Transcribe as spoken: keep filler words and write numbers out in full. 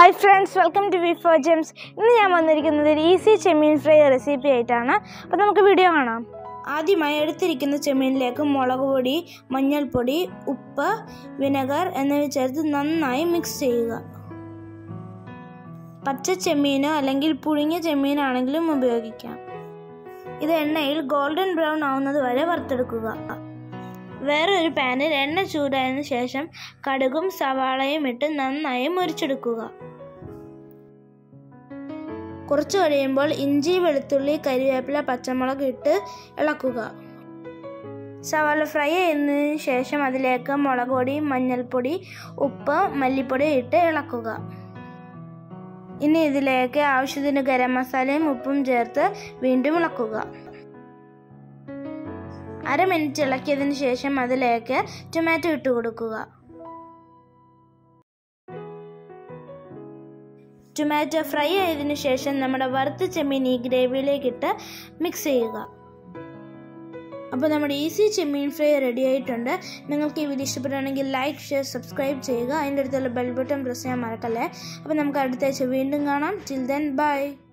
Hi friends, welcome to V four Gems. ഇന്ന് ഞാൻ വന്നിരിക്കുന്നത് ഒരു ഈസി ചെമ്മീൻ ഫ്രൈ റെസിപ്പി ആയിട്ടാണ്. അപ്പോൾ നമുക്ക് വീഡിയോ കാണാം. ആദ്യമായി എടുത്തിരിക്കുന്ന ചെമ്മീനിലേക്ക് മുളക് പൊടി, മഞ്ഞൾപ്പൊടി, ഉപ്പ്, വിനെഗർ എന്നിവ ചേർത്ത് നന്നായി മിക്സ് ചെയ്യുക. പച്ച ചെമ്മീനോ അല്ലെങ്കിൽ പുഴുങ്ങിയ ചെമ്മീനാണെങ്കിലും ഉപയോഗിക്കാം. ഇത് എണ്ണയിൽ ഗോൾഡൻ ബ്രൗൺ ആവുന്നത് വരെ വറുത്തെടുക്കുക. വേറൊരു പാനിൽ എണ്ണ ചൂടായതിനു ശേഷം കടുകും സവാളയും ഇട്ട് നന്നായി മുരിച്ചെടുക്കുക. കുറച്ച് കഴിയുമ്പോൾ ഇഞ്ചി, വെളുത്തുള്ളി, കരിവേപ്പില, പച്ചമുളക് ഇട്ട് ഇളക്കുക. സവാള ഫ്രൈ ചെയ്യുന്നതിന് ശേഷം അതിലേക്ക് മുളക് പൊടി, മഞ്ഞൾപ്പൊടി, ഉപ്പ്, മല്ലിപ്പൊടി ഇട്ട് ഇളക്കുക. ഇനി ഇതിലേക്ക് ആവശ്യത്തിന് ഗരം മസാലയും ഉപ്പും ചേർത്ത് വീണ്ടും ഇളക്കുക. അര മിനിറ്റ് ഇളക്കിയതിന് ശേഷം അതിലേക്ക് ടൊമാറ്റോ ഇട്ട് കൊടുക്കുക. ടൊമാറ്റോ ഫ്രൈ ആയതിനു ശേഷം നമ്മുടെ വറുത്ത ചെമ്മീൻ ഈ ഗ്രേവിയിലേക്ക് ഇട്ട് മിക്സ് ചെയ്യുക. അപ്പോൾ നമ്മുടെ ഈസി ചെമ്മീൻ ഫ്രൈ റെഡി ആയിട്ടുണ്ട്. നിങ്ങൾക്ക് ഈ വീഡിയോ ഇഷ്ടപ്പെടുകയാണെങ്കിൽ ലൈക്ക്, ഷെയർ, സബ്സ്ക്രൈബ് ചെയ്യുക. അതിൻ്റെ അടുത്തുള്ള ബെൽ ബട്ടൺ പ്രസ് ചെയ്യാൻ മറക്കല്ലേ. അപ്പോൾ നമുക്ക് അടുത്ത ആഴ്ച വീണ്ടും കാണാം. Till then by.